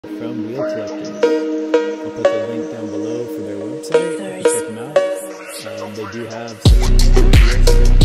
from Wheel Collectors. I'll put the link down below for their website. You can check them out. They do have some wheels